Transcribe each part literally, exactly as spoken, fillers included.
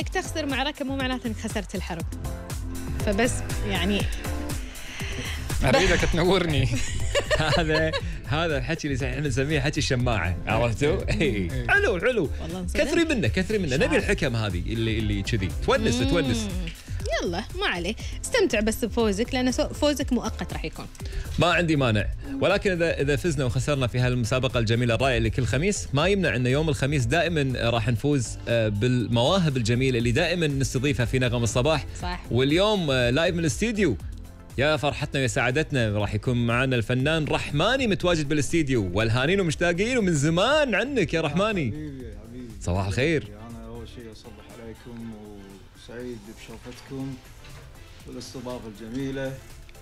انك تخسر معركه مو معناته انك خسرت الحرب. فبس يعني اريدك تنورني. هذا هذا الحكي اللي احنا نسميه حكي الشماعه، عرفتوا؟ اي حلو حلو، كثري منه كثري منه، نبي الحكم هذه اللي اللي كذي تونس تونس. يلا ما عليه، استمتع بس بفوزك، لأن فوزك مؤقت راح يكون. ما عندي مانع، ولكن إذا إذا فزنا وخسرنا في هالمسابقة الجميلة الرائعة اللي كل خميس، ما يمنع أن يوم الخميس دائما راح نفوز بالمواهب الجميلة اللي دائما نستضيفها في نغم الصباح. صح. واليوم لايف من الاستديو، يا فرحتنا ويا سعادتنا، راح يكون معنا الفنان رحماني متواجد بالاستديو، والهانين ومشتاقين ومن زمان عنك يا رحماني. حبيبي حبيبي صباح الخير. أنا أول شيء أصبح عليكم وسعيد بشوفتكم والاستضافة الجميله.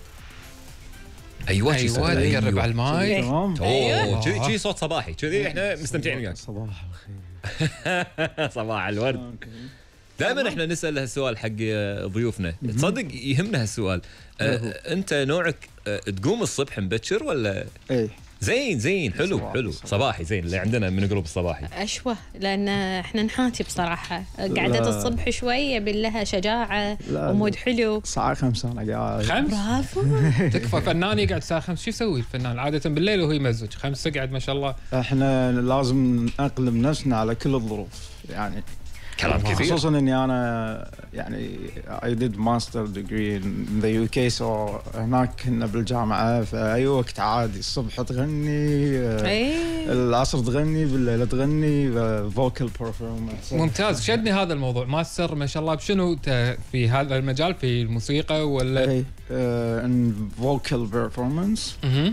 ايوه ايوه يقرب على الماي. تمام. اوه كذي كذي صوت صباحي كذي، احنا مستمتعين وياك. صباح الخير. صباح الورد. دائما احنا نسال هالسؤال حق ضيوفنا، تصدق يهمنا هالسؤال. أه انت نوعك أه تقوم الصبح مبكر ولا؟ ايه زين زين، حلو صباحي حلو صباحي. صباحي زين، اللي عندنا من جروب الصباحي أشوه، لأن احنا نحاتي بصراحة، قعدة الصبح شوية باللها شجاعة ومود حلو. الساعة خمسة أنا قاعد. خمس؟ برافو. تكفى فنان يقعد الساعة خمس، شو يسوي الفنان؟ عادة بالليل وهو يمزج، خمس تقعد ما شاء الله. احنا لازم نأقلم نفسنا على كل الظروف يعني. كلام كثير. خصوصا اني انا يعني I did master degree in the U K, so هناك كنا بالجامعة فأي وقت عادي، الصبح تغني، العصر تغني، بالليل تغني، vocal performance. ممتاز. شدني هذا الموضوع، ماستر ما شاء الله بشنو في هذا المجال، في الموسيقى ولا؟ اي uh, in vocal performance. اها.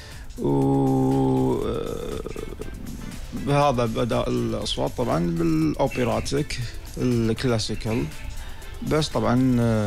و بهذا بأداء الأصوات طبعا بالأوبراتيك الكلاسيكال، بس طبعا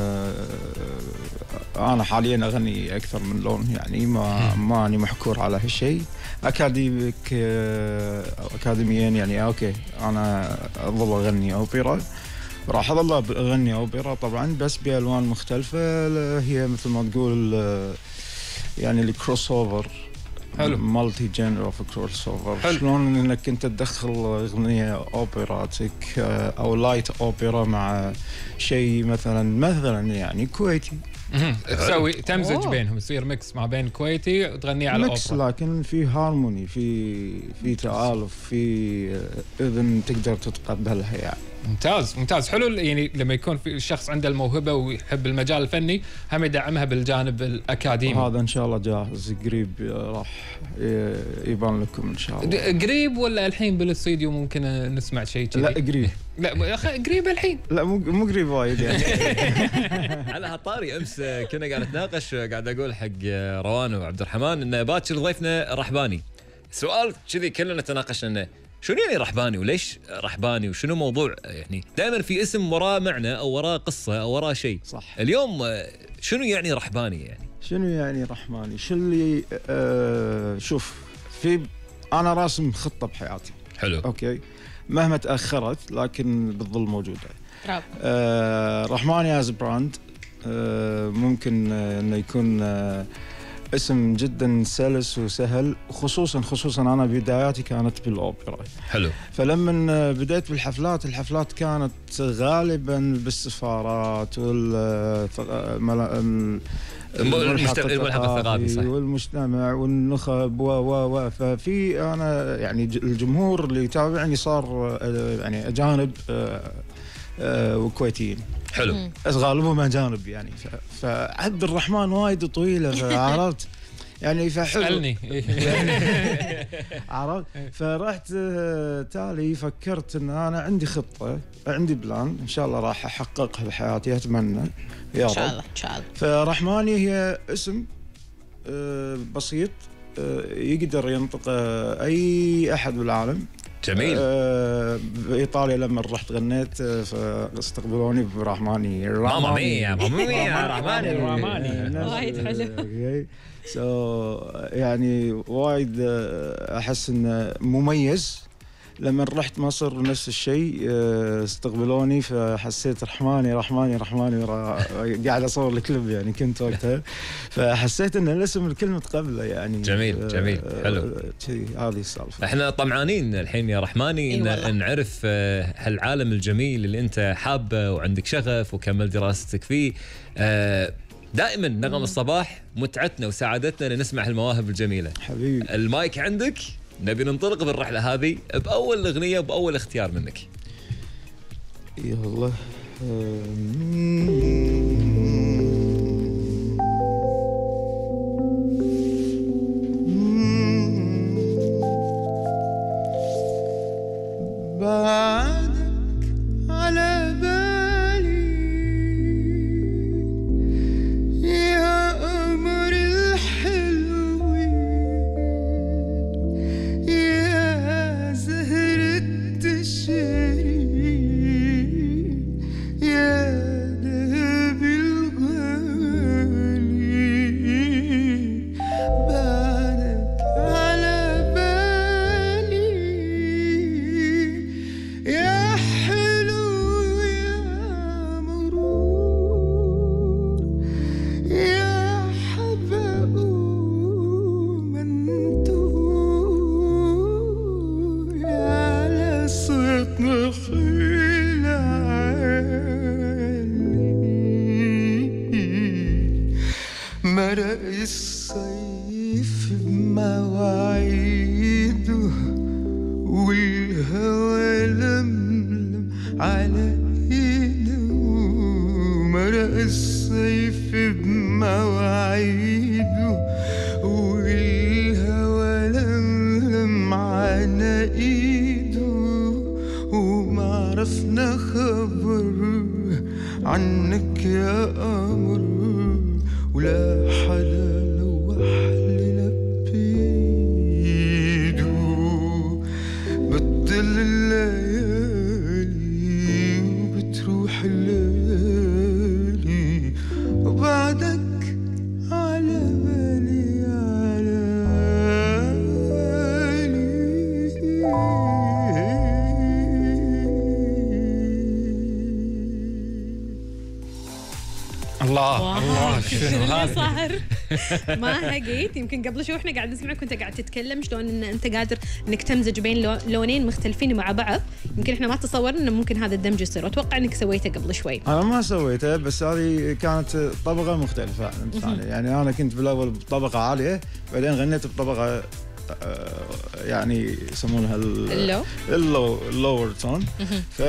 أنا حاليا أغني أكثر من لون يعني، ما ماني محكور على هالشيء. أكاديميك أكاديميا يعني أوكي، أنا أظل أغني أوبرا، راح أظل أغني أوبرا طبعا بس بألوان مختلفة، هي مثل ما تقول يعني الكروس أوفر. حلو. مالتي جينر اوف كروس اوفر. شلون انك انت تدخل اغنيه اوبراتيك او لايت اوبرا مع شيء مثلا مثلا يعني كويتي. تسوي تمزج بينهم، يصير ميكس ما بين كويتي وتغني على ميكس اوبرا، لكن في هارموني، في في تآلف، في اذن تقدر تتقبلها يعني. ممتاز ممتاز. حلو يعني لما يكون في الشخص عنده الموهبه ويحب المجال الفني، هم يدعمها بالجانب الاكاديمي. وهذا ان شاء الله جاهز قريب، راح يبان لكم ان شاء الله. قريب ولا الحين بالاستديو ممكن نسمع شيء كذي؟ لا قريب. لا قريب الحين. لا مو مو قريب وايد يعني. على هالطاري امس كنا قاعد نتناقش، قاعد اقول حق روان وعبد الرحمن ان باكر ضيفنا رحباني. سؤال كذي كلنا تناقشنا انه شنو يعني رحباني وليش رحباني وشنو موضوع، يعني دائما في اسم وراه معنى او وراه قصه او وراه شيء. صح. اليوم شنو يعني رحباني يعني؟ شنو يعني رحماني؟ شو اللي آه شوف، في انا راسم خطه بحياتي. حلو. اوكي، مهما تاخرت لكن بتظل موجوده. برافو. آه رحماني از براند، آه ممكن آه انه يكون آه اسم جدا سلس وسهل، خصوصا خصوصا انا بداياتي كانت بالاوبرا. حلو. فلما بديت بالحفلات، الحفلات كانت غالبا بالسفارات وال الملحق الثقافي صح، والمجتمع والنخب و و و ففي انا يعني الجمهور اللي يتابعني صار يعني اجانب وكويتيين. حلو. بس غالبهم اجانب يعني، فعبد الرحمن وايد طويله فعرفت يعني فحلو. اسألني. عرفت. فرحت تالي فكرت ان انا عندي خطه، عندي بلان ان شاء الله راح احققها بحياتي، اتمنى يا رب. ان شاء الله ان شاء الله. فرحماني هي اسم بسيط يقدر ينطق اي احد بالعالم. جميل. بايطاليا لما رحت غنيت فاستقبلوني برحماني. ماما ميا ماما ميا رحماني رحماني. وايد حلو. سو يعني وايد احس انه مميز، لما رحت مصر نفس الشيء، استقبلوني فحسيت رحماني رحماني رحماني قاعد اصور الكليب يعني كنت وقتها، فحسيت ان الاسم الكل متقبله يعني. جميل جميل حلو. هذه السالفه. احنا طمعانين الحين يا رحماني ان نعرف هالعالم الجميل اللي انت حابه وعندك شغف وكمل دراستك فيه. دائما نغم الصباح متعتنا وسعادتنا لنسمع المواهب الجميله. حبيبي المايك عندك، نبي ننطلق بالرحله هذه باول اغنيه وباول اختيار منك. يلا. بعدك على بالي يا قمر الحلوين، يا زهرة الشيرين، يا ذهب الغالي. بعدك على بالي يا حلو يا مرور، يا حبق منتور، على صوت نخيل عالي. مرق الصيف بمواعيده والهوى لملم على ايده. مرق الصيف بمواعيده والهوى لملم على ايده. وما عرفنا خبر عنك يا قمر، ولا حدا لوح لنا بيده. بتضل الليالي وبتروح الليالي، وبعدك على بالي على الله الله شنو اللي صار؟ ما هقيت يمكن قبل شوي احنا قاعد نسمعك وانت قاعد تتكلم شلون ان انت قادر انك تمزج بين لونين مختلفين مع بعض. يمكن احنا ما تصورنا انه ممكن هذا الدمج يصير، واتوقع انك سويته قبل شوي. انا ما سويته، بس هذه كانت طبقه مختلفه يعني. يعني انا كنت بالاول بطبقه عاليه، بعدين غنيت بطبقه يعني يسمونها اللو اللو اللور تون. ف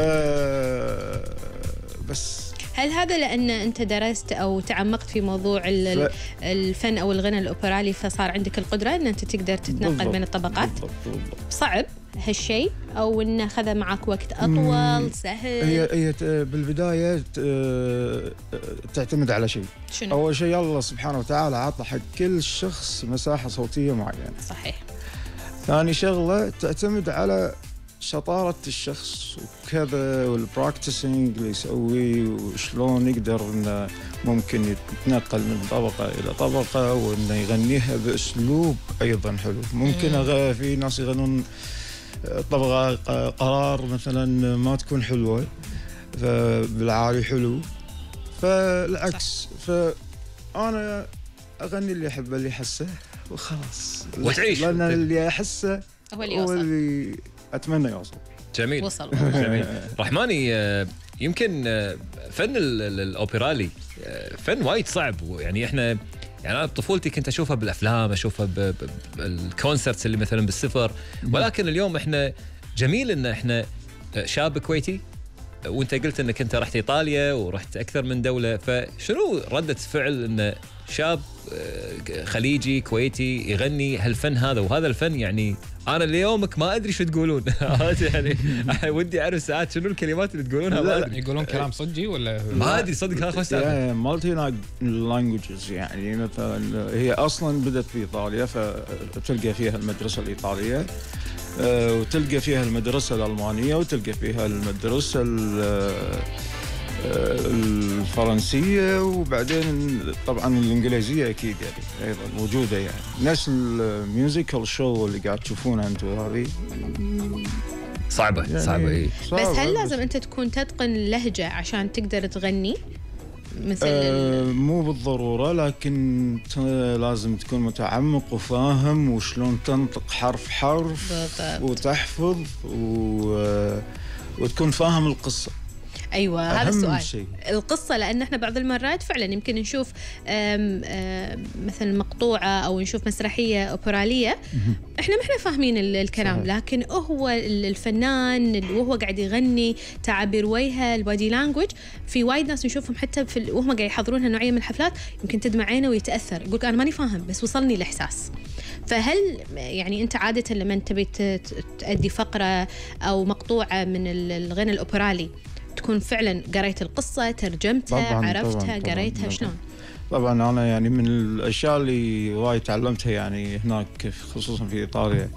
بس هل هذا لأن أنت درست أو تعمقت في موضوع ف... الفن أو الغنى الأوبرالي فصار عندك القدرة أن أنت تقدر تتنقل بالضبط. بين الطبقات؟ بالضبط. بالضبط. صعب هالشيء أو إنه أخذ معك وقت أطول؟ سهل؟ هي هي بالبداية تعتمد على شيء. شنو؟ أول شيء الله سبحانه وتعالى عطى حق كل شخص مساحة صوتية معينة. صحيح. ثاني شغلة تعتمد على شطارة الشخص وكذا، والبراكتسينج اللي يسويه، وشلون يقدر انه ممكن يتنقل من طبقة إلى طبقة، وانه يغنيها بأسلوب أيضا حلو. ممكن أغ... في ناس يغنون طبقة قرار مثلا ما تكون حلوة، فبالعالي حلو، فالعكس. فأنا أغني اللي أحبه اللي أحسه وخلاص، وتعيش لأن اللي أحسه هو اللي يوصل، هو اللي أتمنى يوصل. جميل. وصل. جميل. رحماني، يمكن فن الأوبرالي فن وايد صعب، يعني إحنا يعني أنا بطفولتي كنت أشوفها بالأفلام، أشوفها بالكونسرتس اللي مثلا بالسفر، ولكن اليوم إحنا جميل إن إحنا شاب كويتي، وأنت قلت إنك أنت رحت إيطاليا ورحت أكثر من دولة، فشنو ردة فعل إن شاب خليجي كويتي يغني هالفن هذا؟ وهذا الفن يعني أنا ليومك ما أدري شو تقولون. يعني ودي أعرف ساعات شنو الكلمات اللي تقولونها. ما أدري يقولون كلام صجي ولا ما أدري صدق. هذا خوش يعني مالتي لانجويجز، يعني مثلا هي أصلا بدت في إيطاليا، فتلقى فيها المدرسة الإيطالية، وتلقى فيها المدرسة الألمانية، وتلقى فيها المدرسة الفرنسية، وبعدين طبعا الإنجليزية أكيد يعني أيضا موجودة. يعني نفس الميوزيكال شو اللي قاعد تشوفونها أنتم هذه صعبه يعني صعبه اي. بس هل لازم انت تكون تتقن اللهجه عشان تقدر تغني مثل آه مو بالضروره، لكن لازم تكون متعمق وفاهم وشلون تنطق حرف حرف بالضبط. وتحفظ و... وتكون فاهم القصه. ايوه هذا السؤال شيء. القصه، لان احنا بعض المرات فعلا يمكن نشوف آم آم مثلا مقطوعه او نشوف مسرحيه اوبراليه احنا ما احنا فاهمين الكلام، صحيح. لكن هو الفنان وهو قاعد يغني تعابير وجهه البادي لانجوج، في وايد ناس نشوفهم حتى في وهم قاعد يحضرون هالنوعيه من الحفلات يمكن تدمع عينه ويتاثر، يقول انا ماني فاهم بس وصلني الاحساس. فهل يعني انت عاده لما تبي تأدي فقره او مقطوعه من الغنى الاوبرالي تكون فعلا قريت القصة، ترجمتها، طبعاً عرفتها، طبعاً قريتها طبعاً شلون؟ طبعا أنا يعني من الأشياء اللي وايد تعلمتها يعني هناك خصوصا في إيطاليا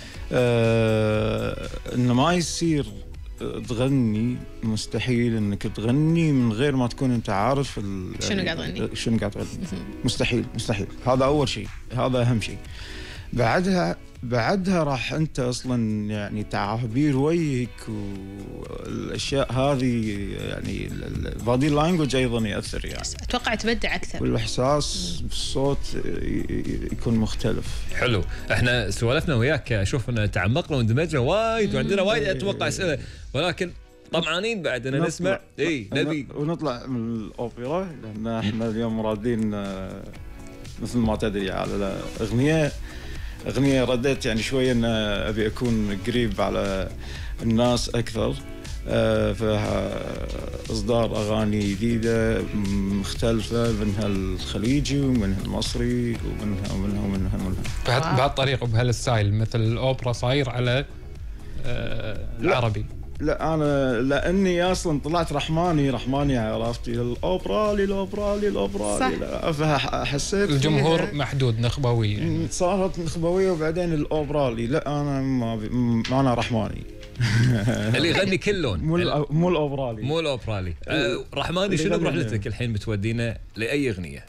آه إنه ما يصير تغني، مستحيل إنك تغني من غير ما تكون أنت عارف شنو قاعد تغني، شنو قاعد تغني مستحيل مستحيل. هذا أول شيء، هذا أهم شيء. بعدها بعدها راح انت اصلا يعني تعابير وجهك والاشياء هذه يعني البادي لانجوج ايضا ياثر، يعني اتوقع تبدع اكثر والاحساس بالصوت يكون مختلف. حلو. احنا سولفنا وياك، اشوف ان تعمقنا واندمجنا وايد وعندنا وايد اتوقع اسئله، ولكن طمعانين بعد ان نسمع. اي نبي ونطلع من الاوبرا لان احنا اليوم مرادين مثل ما تدري على اغنيه أغنية رديت يعني شوية أن أبي أكون قريب على الناس أكثر، فيها إصدار أغاني جديدة مختلفة، منها الخليجي ومنها المصري ومنها ومنها ومنها ومنها بهالطريقة وبهالستايل مثل الأوبرا صاير على العربي. لا أنا لأني أصلاً طلعت رحماني رحماني عرفتي الأوبرا للأوبرا للأوبرا فحسيت الجمهور محدود نخبوي يعني. صارت نخبوية وبعدين الأوبرا لي. لا أنا ما, ما أنا رحماني اللي يغني كل لون، مو مو الأوبرا لي مو الأوبرا لي. أه رحماني شنو برحلتك الحين بتودينا لأي أغنية؟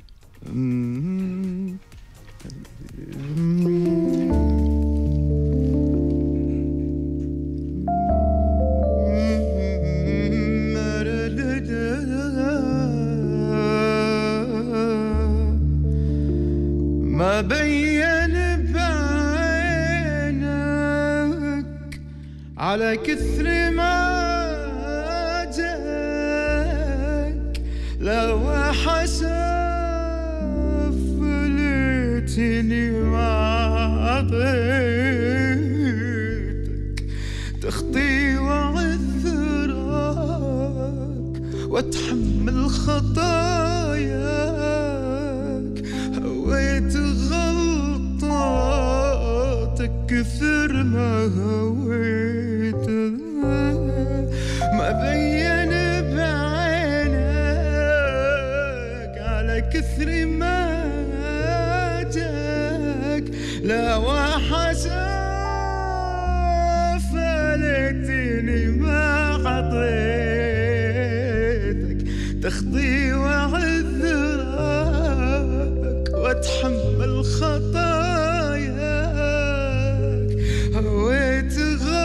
ما بين بعينك على كثر ما جاك لو حسف ليتني ما عطيتك تخطي وعذرك واتحمل خطاياك، هويت غلطاتك كثر ما هويت، ما بين بعينك على كثر ما جاك لا وحسف ليتني ما عطيتك تخطي وعذرك واتحمل خطاياك، هويت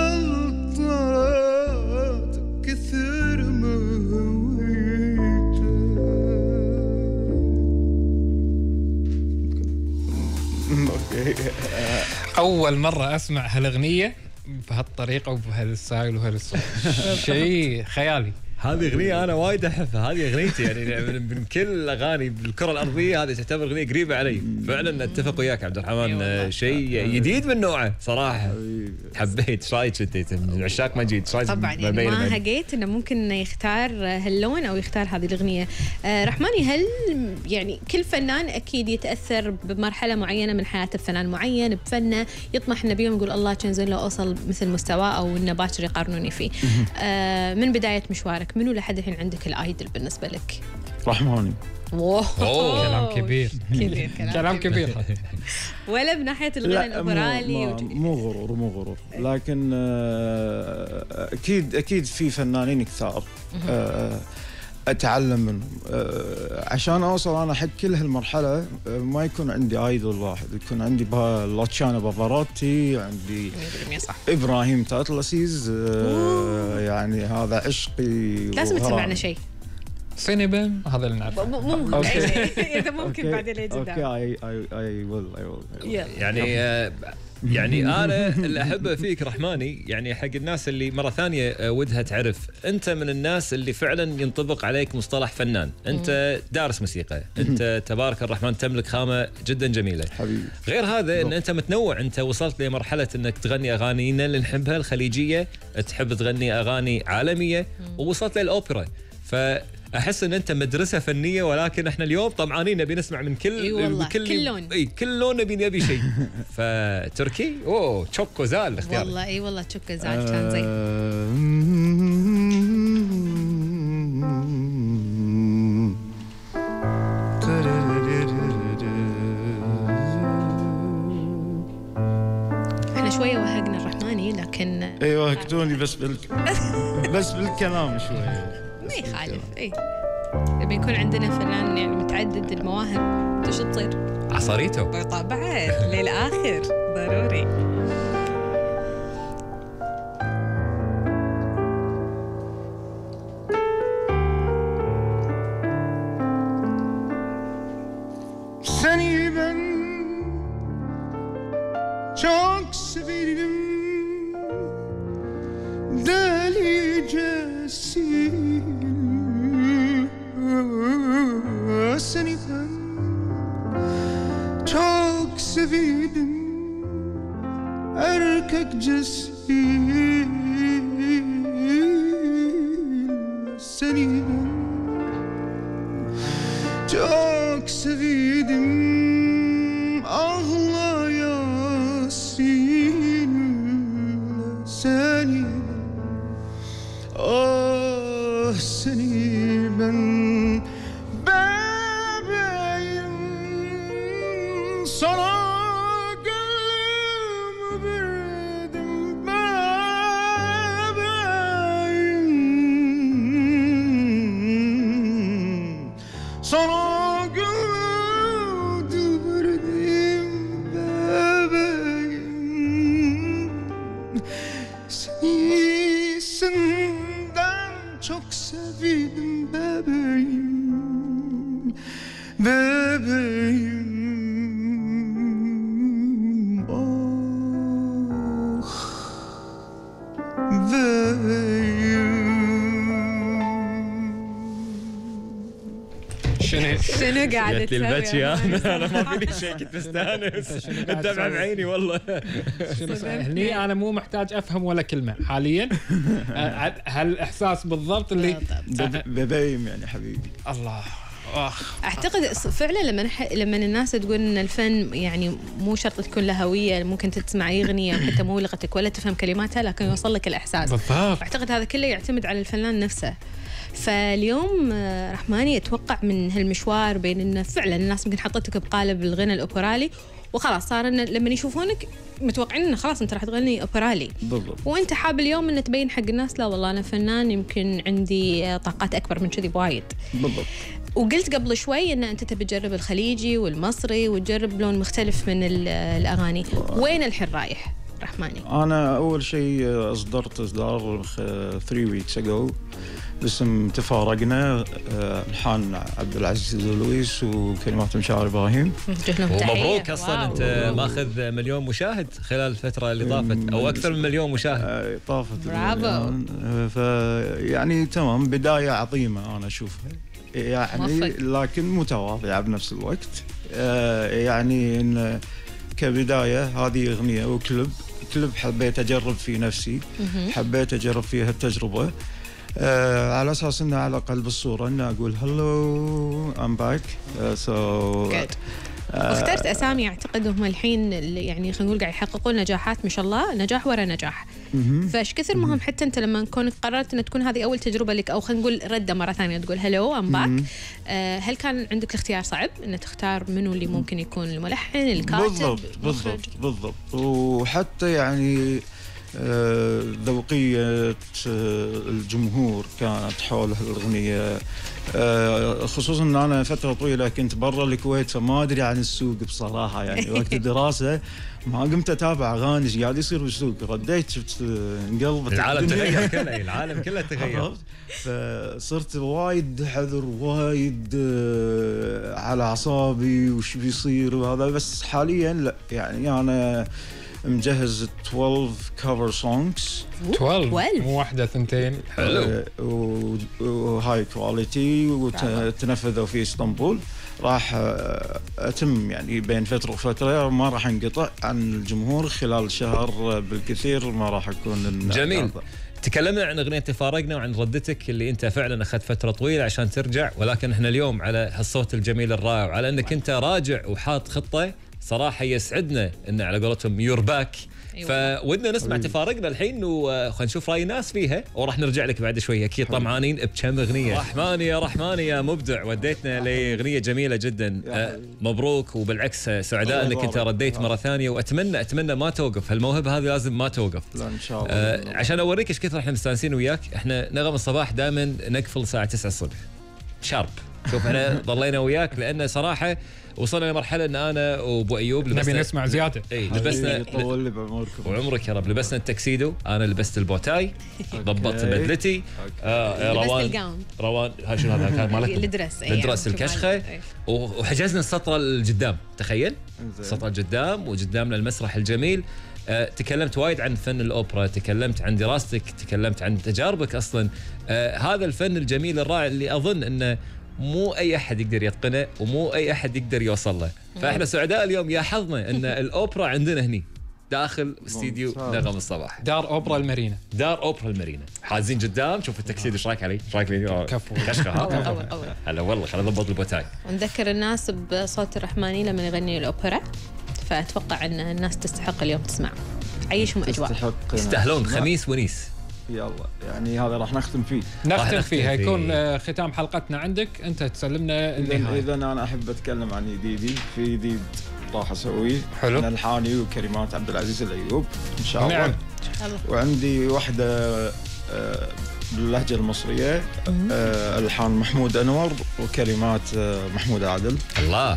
غلطات كثر ما هويت. اول مره اسمع هالاغنيه بهالطريقه وبهالستايل وهالصوت شيء خيالي. هذه أغنية أنا وايد أحبها، هذه أغنيتي يعني من كل الأغاني بالكرة الأرضية هذه تعتبر أغنية قريبة علي. فعلا أتفق وياك عبد الرحمن، شيء جديد من نوعه صراحة. حبيت. ايش رايك انت من عشاق مجيد؟ طبعا يعني ما هقيت انه ممكن يختار هاللون او يختار هذه الأغنية. آه رحماني، هل يعني كل فنان أكيد يتأثر بمرحلة معينة من حياته بفنان معين بفنه يطمح انه بيوم يقول الله كان زين لو أوصل مثل مستواه أو إنه باكر يقارنوني فيه. آه من بداية مشوارك منو لحد الحين عندك الايدل بالنسبه لك؟ رحماني. اوه كلام كبير كبير كلام كبير ولا بناحيه الغنى الاوبرالي؟ مو غرور مو غرور لكن اكيد اكيد في فنانين كثار اتعلم منهم أه عشان اوصل انا حق كل هالمرحله. أه ما يكون عندي ايدول واحد، يكون عندي لوتشانو بافاروتي، عندي صح. ابراهيم تاتلاسيز. أه يعني هذا عشقي. لازم تسمعنا شيء سينبم هذا اللي نعرفه. ممكن اذا ممكن بعدين يجي اوكي اي اي اي ويل اي ويل يعني آه يعني انا اللي احبه فيك رحماني، يعني حق الناس اللي مره ثانيه ودها تعرف، انت من الناس اللي فعلا ينطبق عليك مصطلح فنان. انت دارس موسيقى، انت تبارك الرحمن تملك خامه جدا جميله حبيبي. غير هذا ان انت متنوع، انت وصلت لمرحله انك تغني اغانينا اللي نحبها الخليجيه، تحب تغني اغاني عالميه، ووصلت للاوبرا. ف احس ان انت مدرسه فنيه، ولكن احنا اليوم طمعانين نبي نسمع من كل اي والله كل, كل لون اي كل لون نبي نبي شيء. فتركي اوه تشوكو زال اختيار والله. اي والله تشوكو زال كان زين. احنا شويه وهقنا الرحماني، لكن ايوه وهقتوني بس بال بس بالكلام شويه. ما يخالف. اي لما يكون عندنا فنان يعني متعدد المواهب ايش تصير؟ عصاريته طبعا للاخر ضروري. Seni ben çok severim delicesine. Seni ben çok severim erkekcesine. Seni ben çok sevdim ağlayasın. Seni ah seni ben bebeğim, sana gönlümü verdim bebeğim, sana çok sevdim bebeğim, bebeğim, ah bebeğim. شنو شنو قاعد تسوي؟ البكي انا انا ما فيني شيء، كنت مستانس الدمعه بعيني والله. شنو هني انا مو محتاج افهم ولا كلمه حاليا. هالاحساس بالضبط اللي ببيم يعني حبيبي. الله اخ اعتقد فعلا لما نح... لما الناس تقول ان الفن يعني مو شرط تكون له هويه، ممكن تسمع اي اغنيه حتى مو لغتك ولا تفهم كلماتها لكن يوصل لك الاحساس. بالضبط. اعتقد هذا كله يعتمد على الفنان نفسه. فاليوم رحماني اتوقع من هالمشوار بين انه فعلا الناس ممكن حطتك بقالب الغنى الاوبرالي وخلاص صار إن لما يشوفونك متوقعين انه خلاص انت راح تغني اوبرالي. بالضبط. وانت حاب اليوم ان تبين حق الناس لا والله انا فنان يمكن عندي طاقات اكبر من كذي بوايد. بالضبط. وقلت قبل شوي ان انت تبي تجرب الخليجي والمصري وتجرب لون مختلف من الاغاني. وين الحين رايح رحماني؟ انا اول شيء اصدرت اصدار ثري ويكس اجو اسم تفارقنا، الحان عبد العزيز لويس وكلمات مشاعر ابراهيم. ومبروك اصلا انت ماخذ مليون مشاهد خلال الفتره اللي طافت او اكثر من مليون مشاهد. طافت برافو. فيعني تمام بدايه عظيمه انا اشوفها يعني مفق. لكن متواضعه بنفس الوقت. يعني ان كبدايه هذه اغنيه وكلب كلب حبيت اجرب فيه نفسي، حبيت اجرب فيها التجربه آه على اساس انه على قلب الصوره انه اقول هلو ام باك. سو واخترت اسامي اعتقد هم الحين يعني خلينا نقول قاعد يحققون نجاحات ما شاء الله، نجاح ورا نجاح. فايش كثر مهم حتى انت لما كونك قررت ان تكون هذه اول تجربه لك او خلينا نقول رده مره ثانيه تقول هلو ام باك. آه هل كان عندك الاختيار صعب ان تختار منو اللي ممكن يكون الملحن الكاتب؟ بالضبط بالضبط بالضبط. وحتى يعني ذوقية الجمهور كانت حول هالأغنية آه، خصوصا ان انا فتره طويله كنت برا الكويت فما ادري عن السوق بصراحه يعني وقت الدراسه ما قمت اتابع اغاني ايش قاعد يصير بالسوق. رديت شفت انقلبت العالم تغير كله، العالم كله تغير. فصرت وايد حذر وايد آه، على اعصابي وش بيصير وهذا. بس حاليا لا يعني انا مجهز اثنا عشر كفر سونجز اثنا عشر مو واحده ثنتين. حلو. وهاي كواليتي وتنفذوا في اسطنبول. راح اتم يعني بين فتره وفتره ما راح انقطع عن الجمهور خلال شهر بالكثير ما راح اكون. جميل. تكلمنا عن اغنيه تفارقنا وعن ردتك اللي انت فعلا اخذت فتره طويله عشان ترجع، ولكن احنا اليوم على هالصوت الجميل الرائع وعلى انك انت راجع وحاط خطه صراحه يسعدنا ان على قولتهم يور باك. فودنا نسمع تفارقنا الحين وخلينا نشوف راي الناس فيها وراح نرجع لك بعد شوي. اكيد طمعانين بكم اغنيه. رحماني يا رحماني يا مبدع، وديتنا لاغنيه جميله جدا. أه مبروك، وبالعكس سعداء انك انت رديت مره ثانيه، واتمنى اتمنى ما توقف هالموهبه هذه، لازم ما توقف. لا ان شاء الله. أه عشان اوريك ايش كثر احنا مستانسين وياك. احنا نغم الصباح دائما نقفل الساعه تسعة الصبح شارب. شوف احنا ضلينا وياك لان صراحه وصلنا لمرحله ان انا وابو ايوب لبسنا نبي نسمع زياده. اي لبسنا يطول لي بعمركم وعمرك يا رب. لبسنا التكسيدو، انا لبست البوتاي، ضبطت بدلتي. آه روان روان هاي شنو هذا كان مالك الدرس الدرس الكشخه. وحجزنا السطره القدام، تخيل السطره القدام وقدامنا المسرح الجميل. أه تكلمت وايد عن فن الأوبرا، تكلمت عن دراستك، تكلمت عن تجاربك أصلا. أه هذا الفن الجميل الرائع اللي أظن أنه مو أي أحد يقدر يتقنه ومو أي أحد يقدر يوصل له. فإحنا سعداء اليوم يا حظنا أن الأوبرا عندنا هني داخل استديو نغم الصباح. دار أوبرا المارينا. دار أوبرا المارينا حازين قدام. شوف التكسيد ايش رايك علي؟ ايش رايك فيني؟ كفو كشخه ها. أول أول هلا والله خلينا نضبط البوتاي. ونذكر الناس بصوت الرحماني لما يغني الأوبرا، فأتوقع أن الناس تستحق اليوم تسمع. عيشهم أجواء. يستاهلون خميس ونيس. يلا يعني هذا راح نختم فيه. نختم فيه هيكون ختام حلقتنا عندك. انت تسلمنا النهايه. اذا انا احب اتكلم عن جديدي، في جديد راح اسويه. حلو. انا الحاني وكلمات عبد العزيز الايوب ان شاء الله. نعم. وعندي واحده باللهجه المصريه، الحان محمود انور وكلمات محمود عادل. الله.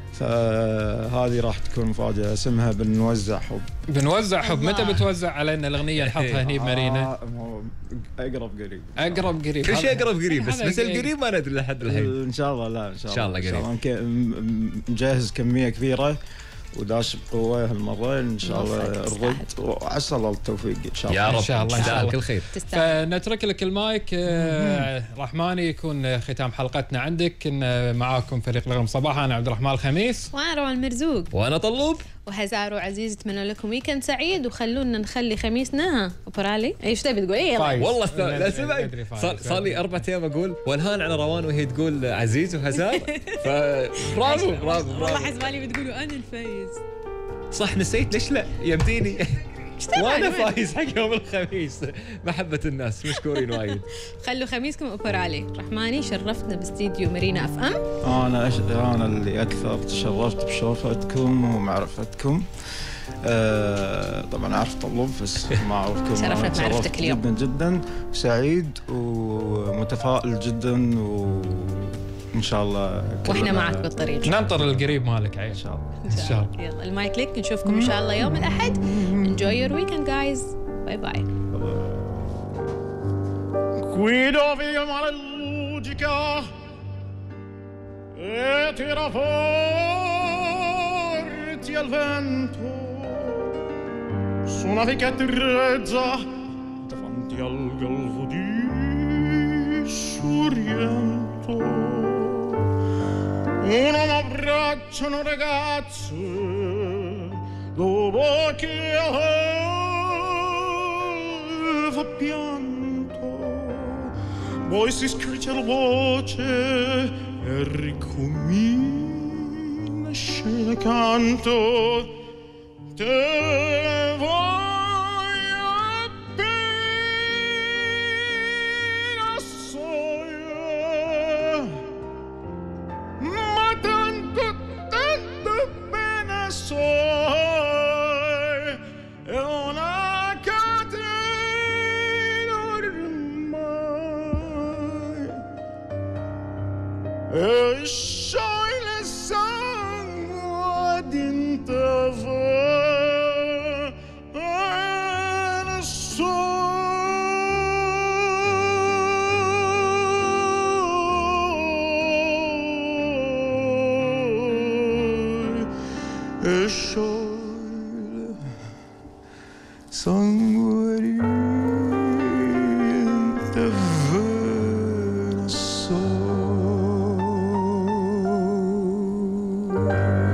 فهذه راح تكون مفاجأة، اسمها بنوزع حب. بنوزع حب. متى بتوزع علينا الأغنية نحطها هني بمارينا؟ أقرب قريب. أقرب قريب. كل شيء أقرب قريب، بس بس القريب ما ندري لحد الحين. إن شاء الله. لا إن شاء الله. إن شاء الله قريب. مجهز كمية كبيرة وداش بقوة هالمرة إن شاء الله. الرد وعسى الله التوفيق إن شاء الله. يا رب إن شاء الله. إن شاء الله كل خير. فنترك لك المايك آه رحماني، يكون ختام حلقتنا عندك. كنا معاكم فريق نغم صباح، أنا عبد الرحمن الخميس، وأنا روان مرزوق، وأنا طلوب، وهزار وعزيز. اتمنى لكم ويكند سعيد، وخلونا نخلي خميسنا اوبرالي. ايش تبي تقول؟ ايه والله لا سمع. صار لي اربع ايام اقول والهان على روان وهي تقول عزيز وهزار. فبرافو برافو والله حسبالي بتقولوا انا الفايز. صح نسيت. ليش لا يمديني وانا فايز حق يوم الخميس. محبة الناس مشكورين وايد. خلوا خميسكم اوبرالي. رحماني شرفتنا باستديو مارينا اف ام. انا أش... انا اللي اكثر تشرفت بشوفتكم ومعرفتكم. آه طبعا اعرف طلب بس ما اعرفكم. شرفنا بمعرفتك اليوم جدا جدا سعيد ومتفائل جدا، وان شاء الله واحنا معك بالطريق. ننطر القريب مالك عيش. ان شاء الله. ان شاء الله. يلا المايك لك. نشوفكم ان شاء الله يوم الاحد. enjoy your weekend guys. باي باي. Guido via mare ludica e tira forti al vento su una vecchietta davanti al galvo di Sorrento. Un uomo abbraccia una ragazza dopo che aveva pianto, poi si scriccia la voce e ricomincia il canto. Te voglio appena soia, ma tanto, tanto bene soy, è una catena ormai الشعلة سعود انتظر الشعلة صنوري انتظر الصوت